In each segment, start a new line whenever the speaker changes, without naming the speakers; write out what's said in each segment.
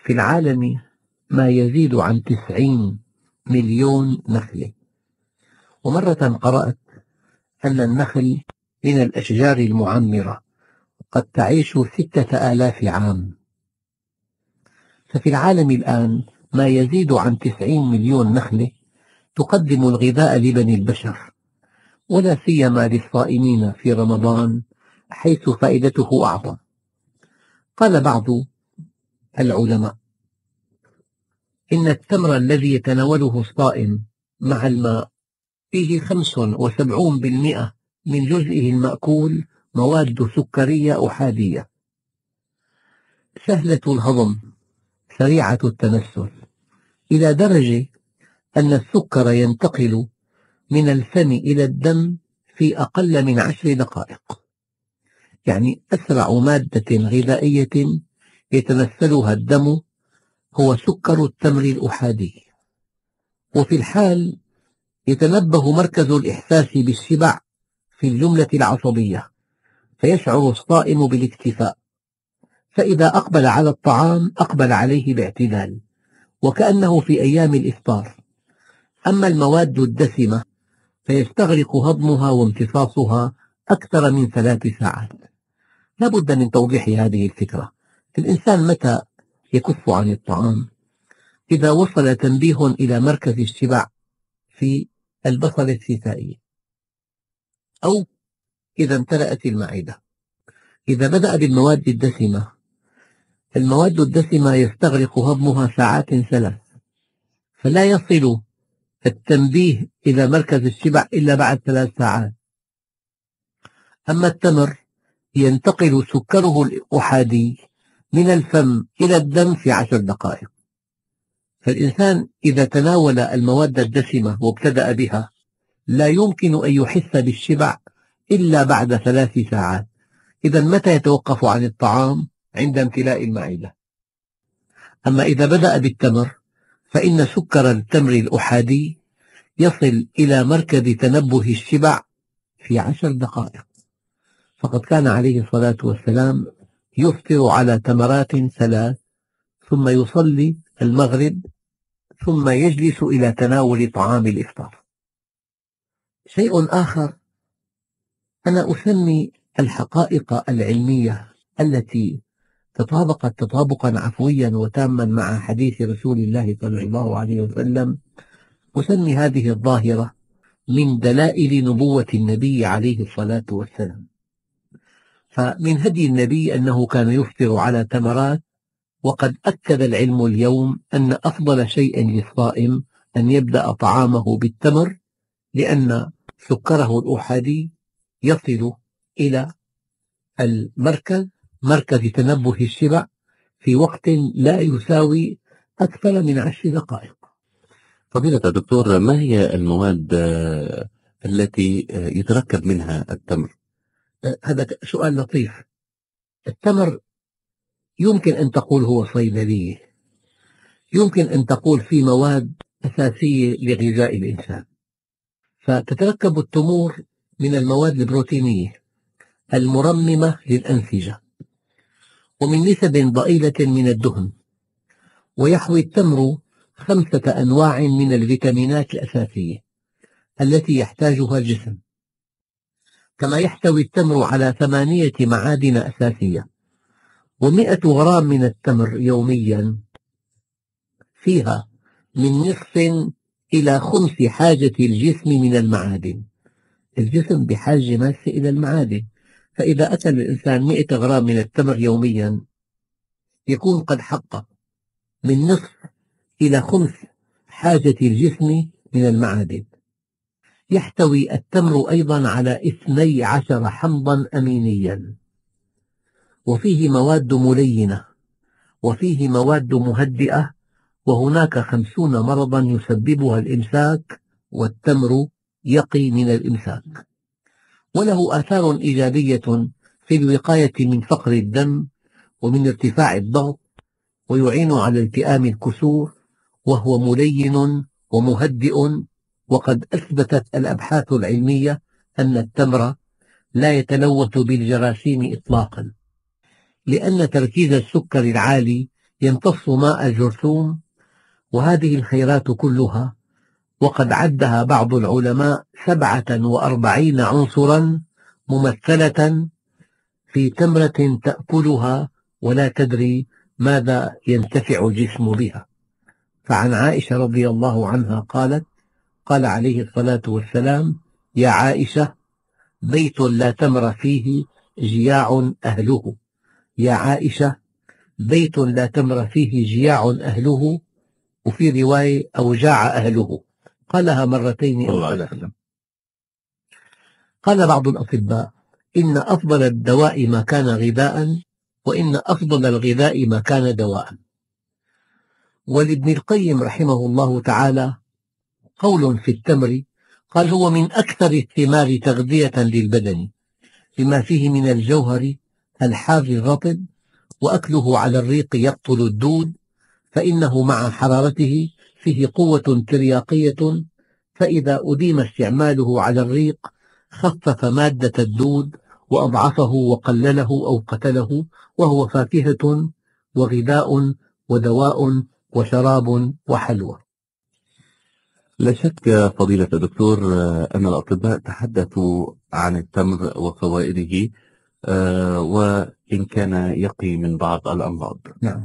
في العالم ما يزيد عن 90 مليون نخلة. ومرة قرأت أن النخل من الأشجار المعمرة قد تعيش 6000 عام. ففي العالم الآن ما يزيد عن 90 مليون نخلة تقدم الغذاء لبني البشر، ولا سيما للصائمين في رمضان، حيث فائدته أعظم. قال بعض العلماء إن التمر الذي يتناوله الصائم مع الماء فيه 75% من جزئه المأكول مواد سكرية أحادية سهلة الهضم سريعة التنسل، إلى درجة أن السكر ينتقل من الفم إلى الدم في أقل من 10 دقائق. يعني أسرع مادة غذائية يتنسلها الدم هو سكر التمر الأحادي. وفي الحال يتنبه مركز الإحساس بالشبع في الجملة العصبية، فيشعر الصائم بالاكتفاء، فإذا أقبل على الطعام أقبل عليه باعتدال وكأنه في أيام الإفطار. أما المواد الدسمة فيستغرق هضمها وامتصاصها أكثر من 3 ساعات. لا بد من توضيح هذه الفكرة. الإنسان متى يكف عن الطعام؟ إذا وصل تنبيه إلى مركز الشبع في البصلة الشتائية، أو إذا امتلأت المعدة. إذا بدأ بالمواد الدسمة، المواد الدسمة يستغرق هضمها ساعات 3، فلا يصل التنبيه إلى مركز الشبع إلا بعد 3 ساعات. أما التمر ينتقل سكره الأحادي من الفم إلى الدم في 10 دقائق. فالإنسان إذا تناول المواد الدسمة وابتدأ بها لا يمكن أن يحس بالشبع إلا بعد 3 ساعات. إذا متى يتوقف عن الطعام؟ عند امتلاء المعدة. أما إذا بدأ بالتمر فإن سكر التمر الأحادي يصل إلى مركز تنبه الشبع في 10 دقائق. فقد كان عليه الصلاة والسلام يفطر على تمرات 3، ثم يصلي المغرب، ثم يجلس إلى تناول طعام الإفطار. شيء آخر، أنا أسمي الحقائق العلمية التي تطابقت تطابقا عفويا وتاما مع حديث رسول الله صلى الله عليه وسلم، أسمي هذه الظاهرة من دلائل نبوة النبي عليه الصلاة والسلام. فمن هدي النبي أنه كان يفطر على تمرات، وقد أكد العلم اليوم أن أفضل شيء للصائم أن يبدأ طعامه بالتمر، لأن سكره الأحادي يصل إلى مركز تنبه الشبع في وقت لا يساوي أكثر من 10 دقائق.
فضيلة الدكتور، ما هي المواد التي يتركب منها التمر؟
هذا سؤال لطيف. التمر يمكن أن تقول هو صيدلية، يمكن أن تقول في مواد أساسية لغذاء الإنسان. فتتركب التمور من المواد البروتينية المرممة للأنسجة، ومن نسب ضئيلة من الدهن. ويحوي التمر 5 أنواع من الفيتامينات الأساسية التي يحتاجها الجسم، كما يحتوي التمر على 8 معادن أساسية. و100 غرام من التمر يوميا فيها من نصف إلى 1/5 حاجة الجسم من المعادن. الجسم بحاجة ماسة إلى المعادن، فإذا أكل الإنسان 100 غرام من التمر يوميا يكون قد حقق من نصف إلى 1/5 حاجة الجسم من المعادن. يحتوي التمر أيضا على 12 حمضا أمينيا، وفيه مواد ملينة، وفيه مواد مهدئة، وهناك 50 مرضا يسببها الإمساك، والتمر يقي من الإمساك. وله آثار إيجابية في الوقاية من فقر الدم ومن ارتفاع الضغط، ويعين على التئام الكسور، وهو ملين ومهدئ. وقد أثبتت الأبحاث العلمية أن التمر لا يتلوث بالجراثيم إطلاقا، لأن تركيز السكر العالي يمتص ماء الجرثوم، وهذه الخيرات كلها وقد عدها بعض العلماء 47 عنصرا ممثلة في تمرة تأكلها ولا تدري ماذا ينتفع الجسم بها. فعن عائشة رضي الله عنها قالت: قال عليه الصلاة والسلام: يا عائشة، بيت لا تمر فيه جياع أهله. يا عائشة، بيت لا تمر فيه جياع أهله، وفي رواية أوجاع أهله. قالها مرتين أو ثلاثة. قال بعض الأطباء: إن أفضل الدواء ما كان غذاء، وإن أفضل الغذاء ما كان دواء. ولابن القيم رحمه الله تعالى قول في التمر، قال: هو من أكثر الثمار تغذية للبدن، لما فيه من الجوهر الحار الرطب، وأكله على الريق يقتل الدود، فإنه مع حرارته فيه قوة ترياقية، فإذا أديم استعماله على الريق خفف مادة الدود وأضعفه وقلله أو قتله، وهو فاكهة وغذاء ودواء وشراب وحلوى.
لا شك فضيلة الدكتور أن الأطباء تحدثوا عن التمر وفوائده، وإن كان يقي من بعض الأمراض.
نعم،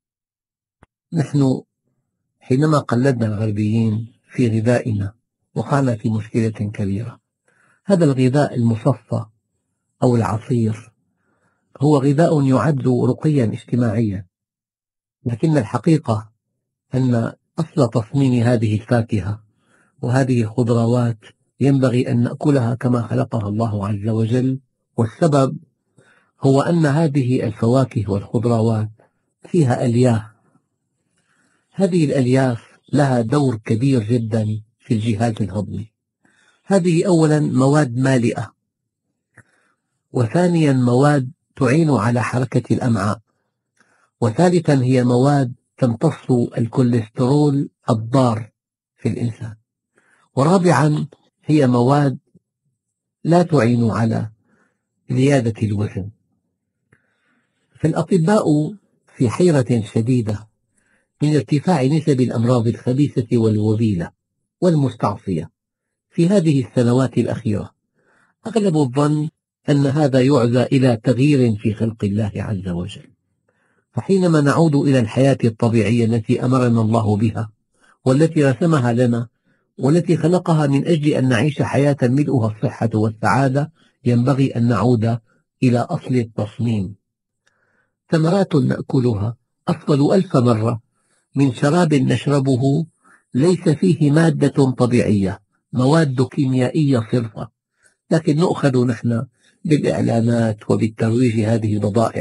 نحن حينما قلدنا الغربيين في غذائنا وقعنا في مشكلة كبيرة. هذا الغذاء المصفى أو العصير هو غذاء يعد رقيا اجتماعيا، لكن الحقيقة أن أصل تصميم هذه الفاكهة وهذه الخضروات ينبغي أن نأكلها كما خلقها الله عز وجل. والسبب هو أن هذه الفواكه والخضروات فيها ألياف. هذه الألياف لها دور كبير جدا في الجهاز الهضمي. هذه أولا مواد مالئة، وثانيا مواد تعين على حركة الأمعاء، وثالثا هي مواد تمتص الكوليسترول الضار في الإنسان، ورابعا هي مواد لا تعين على زيادة الوزن. فالأطباء في حيرة شديدة من ارتفاع نسب الأمراض الخبيثة والوبيلة والمستعصية في هذه السنوات الأخيرة. أغلب الظن أن هذا يعزى إلى تغيير في خلق الله عز وجل. فحينما نعود إلى الحياة الطبيعية التي أمرنا الله بها، والتي رسمها لنا، والتي خلقها من أجل أن نعيش حياة ملؤها الصحة والسعادة، ينبغي أن نعود إلى أصل التصميم. ثمرات نأكلها أفضل 1000 مرة من شراب نشربه ليس فيه مادة طبيعية، مواد كيميائية صرفة، لكن نؤخذ نحن بالإعلانات وبالترويج هذه البضائع.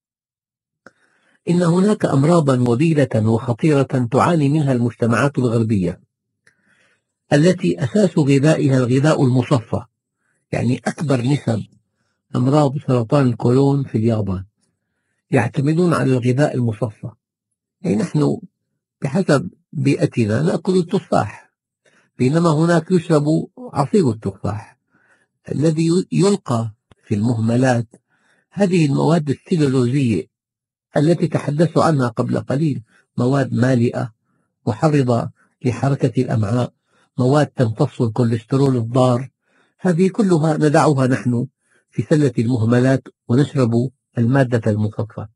إن هناك أمراضا وبيلة وخطيرة تعاني منها المجتمعات الغربية، التي أساس غذائها الغذاء المصفى. يعني أكبر نسب أمراض سرطان القولون في اليابان يعتمدون على الغذاء المصفى. يعني نحن بحسب بيئتنا نأكل التفاح، بينما هناك يشرب عصير التفاح الذي يلقى في المهملات هذه المواد السلولوزية التي تحدثت عنها قبل قليل، مواد مالئة محرضة لحركة الأمعاء، مواد تمتص الكوليسترول الضار. هذه كلها ندعها نحن في سلة المهملات ونشرب المادة المصفى.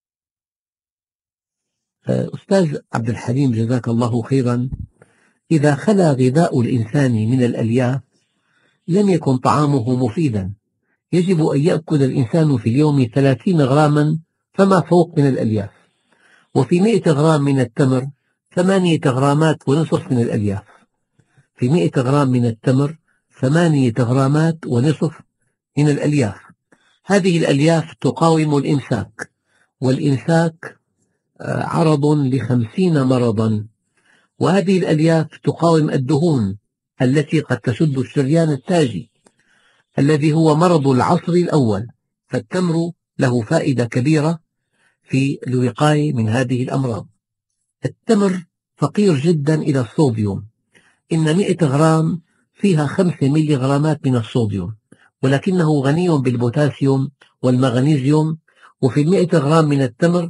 أستاذ عبد الحليم جزاك الله خيرا، إذا خلا غذاء الإنسان من الألياف لم يكن طعامه مفيدا. يجب أن يأكل الإنسان في اليوم 30 غراما فما فوق من الألياف، وفي 100 غرام من التمر 8 غرامات ونصف من الألياف. في 100 غرام من التمر 8 غرامات ونصف من الألياف. هذه الألياف تقاوم الإمساك، والإمساك عرض ل50 مرضا، وهذه الألياف تقاوم الدهون التي قد تسد الشريان التاجي الذي هو مرض العصر الأول. فالتمر له فائدة كبيرة في الوقاية من هذه الأمراض. التمر فقير جدا إلى الصوديوم، إن 100 غرام فيها 5 ميلي غرامات من الصوديوم، ولكنه غني بالبوتاسيوم والمغنيسيوم. وفي 100 غرام من التمر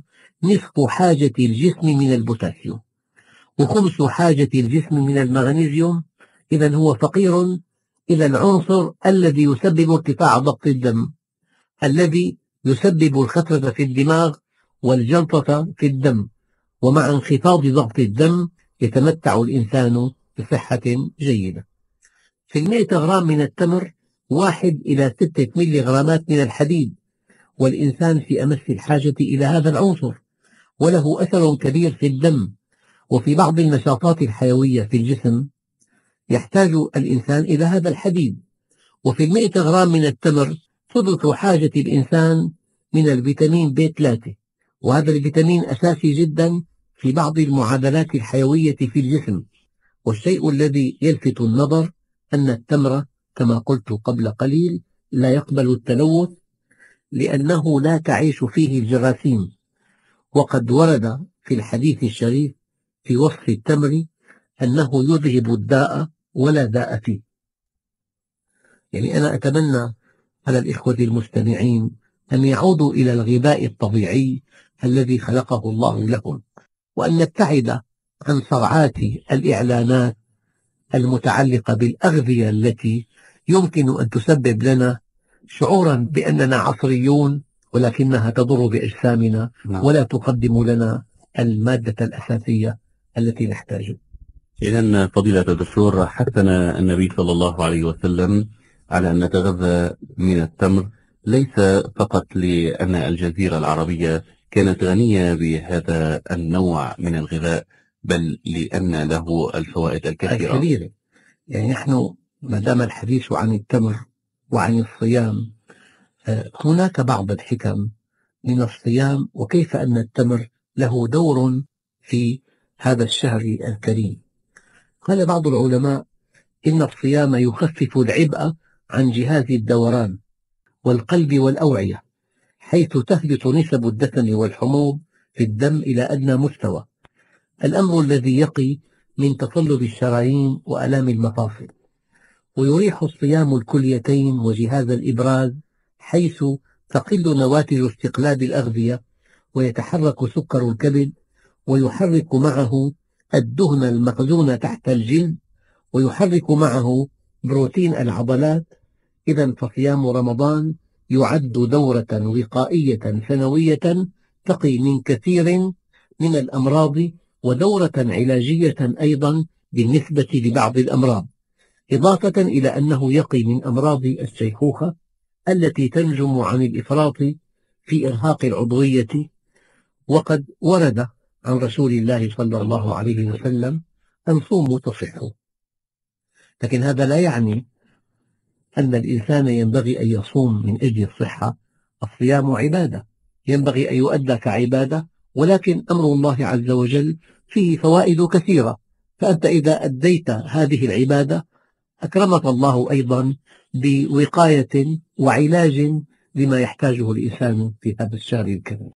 نصف حاجة الجسم من البوتاسيوم وخمس حاجة الجسم من المغنيسيوم. إذا هو فقير إلى العنصر الذي يسبب ارتفاع ضغط الدم، الذي يسبب الخطرة في الدماغ والجلطة في الدم، ومع انخفاض ضغط الدم يتمتع الإنسان بصحة جيدة. في 100 غرام من التمر 1 إلى 6 ملي غرامات من الحديد، والإنسان في أمس الحاجة إلى هذا العنصر، وله أثر كبير في الدم وفي بعض النشاطات الحيوية في الجسم. يحتاج الإنسان إلى هذا الحديد. وفي 100 غرام من التمر ثلث حاجة الإنسان من الفيتامين B3، وهذا الفيتامين أساسي جدا في بعض المعادلات الحيوية في الجسم. والشيء الذي يلفت النظر أن التمر كما قلت قبل قليل لا يقبل التلوث، لأنه لا تعيش فيه الجراثيم. وقد ورد في الحديث الشريف في وصف التمر أنه يذهب الداء ولا داء فيه. يعني أنا أتمنى على الإخوة المستمعين أن يعودوا إلى الغذاء الطبيعي الذي خلقه الله لهم، وأن نبتعد عن صرعات الإعلانات المتعلقة بالأغذية التي يمكن أن تسبب لنا شعورا بأننا عصريون، ولكنها تضر بأجسامنا ولا تقدم لنا المادة الأساسية التي نحتاجها.
إذن فضيلة الدكتور، حثنا النبي صلى الله عليه وسلم على أن نتغذى من التمر، ليس فقط لأن الجزيرة العربية كانت غنية بهذا النوع من الغذاء، بل لأن له الفوائد الكثيرة.
يعني نحن ما دام الحديث عن التمر وعن الصيام، هناك بعض الحكم من الصيام وكيف أن التمر له دور في هذا الشهر الكريم. قال بعض العلماء إن الصيام يخفف العبء عن جهاز الدوران والقلب والأوعية، حيث تهبط نسب الدسم والحموض في الدم إلى أدنى مستوى، الأمر الذي يقي من تصلب الشرايين وآلام المفاصل. ويريح الصيام الكليتين وجهاز الإبراز، حيث تقل نواتج استقلاب الأغذية ويتحرك سكر الكبد، ويحرك معه الدهن المخزون تحت الجلد، ويحرك معه بروتين العضلات. إذا فصيام رمضان يعد دورة وقائية سنوية تقي من كثير من الأمراض، ودورة علاجية أيضا بالنسبة لبعض الأمراض، إضافة إلى أنه يقي من أمراض الشيخوخة التي تنجم عن الإفراط في إرهاق العضوية. وقد ورد عن رسول الله صلى الله عليه وسلم أن صوموا تصحوا، لكن هذا لا يعني أن الإنسان ينبغي أن يصوم من أجل الصحة. الصيام عبادة ينبغي أن يؤدى كعبادة، ولكن أمر الله عز وجل فيه فوائد كثيرة، فأنت إذا أديت هذه العبادة أكرمك الله أيضا بوقاية وعلاج لما يحتاجه الإنسان في هذا الشهر الكريم.